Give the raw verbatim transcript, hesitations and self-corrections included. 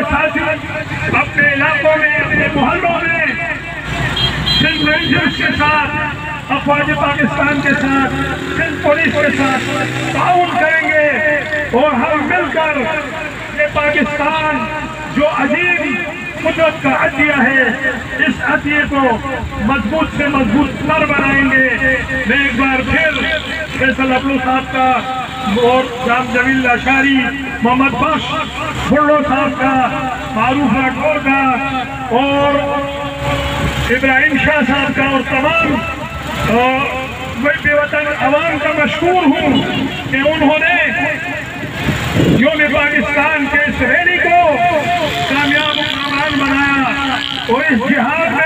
साथी अपने इलाकों में, अपने मोहल्लों में सिंध रेंजर्स के साथ, अफवाज पाकिस्तान के साथ, सिंध पुलिस के साथ ताउन करेंगे और हम मिलकर ये पाकिस्तान जो अजीब कुदरत का अतिया है, इस अतिये को मजबूत से मजबूत तर बनाएंगे। मैं एक बार फिर फैसल अब्लू साहब का और जाम जमील अशारी, मोहम्मद बख्श भुल्लो साहब का, मारूफ राठौर का और इब्राहिम शाह साहब का और तमाम बेवतन अवाम का मशहूर हूँ कि उन्होंने यौम पाकिस्तान के इस रैली को कामयाब बनाया और इस जिहाद में